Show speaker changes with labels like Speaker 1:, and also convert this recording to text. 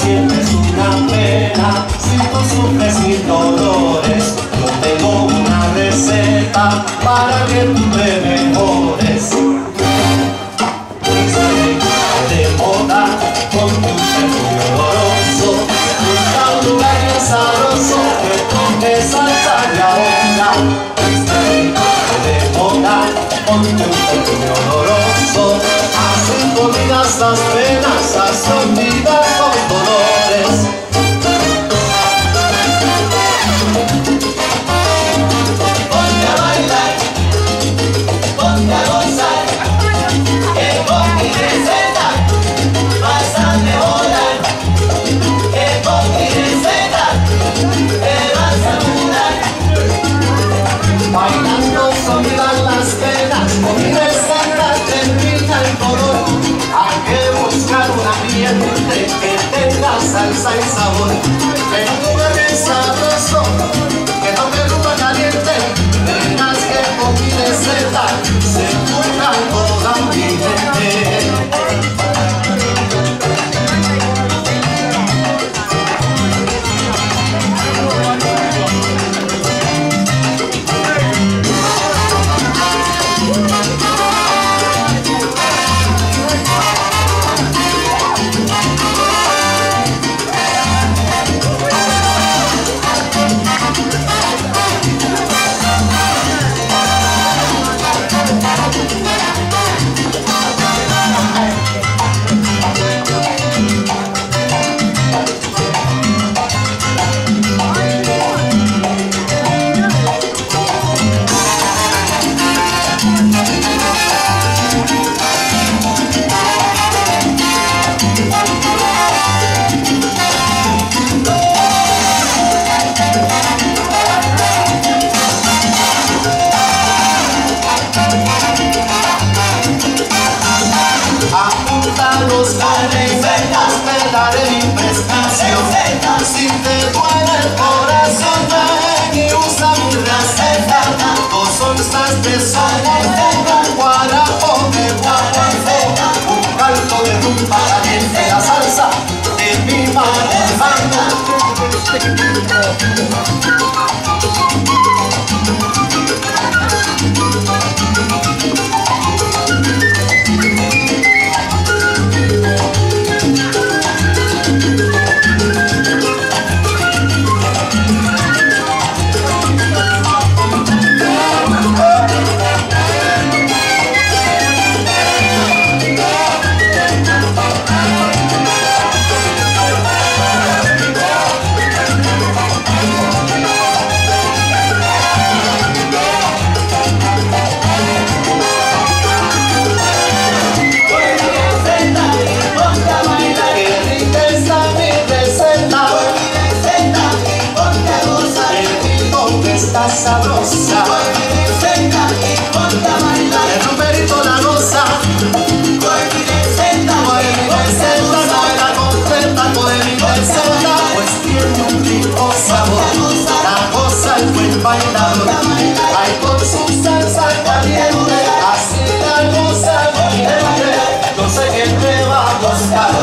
Speaker 1: sientes una pena, si tú sufres mil dolores, yo tengo una receta para que tú te mejores. De moda con tu perfume oloroso, busca un lugar bien sabroso que toque salsa y ahonda. De moda con tu perfume oloroso, hacen olvidas las penas, hacen olvidas los dolores. Ponte a bailar, ponte a gozar, que con mi receta vas a mejorar, que con mi receta te vas a curar. Bailando se olvidan las penas, con mi receta termina el dolor. Hay que buscar un ambiente que tenga salsa y sabor, que no juegue sabroso, que toque rumba caliente. Verás que con mi receta se cura toda mi gente. Los recetas te daré mi prestación. Si te duele el corazón, ven y usa mi receta. Dos onzas de sal, un guarapo de guarapo, un caldo de rumba caliente, la salsa de mi mano. Sabrosa, receta y ponte a bailar. El numerito la goza, con mi receta, no era completa, con mi receta, pues tiene un rico sabor. La goza el buen bailador, hay con su salsa caliente, así la goza mi gente, yo sé que te va a gustar.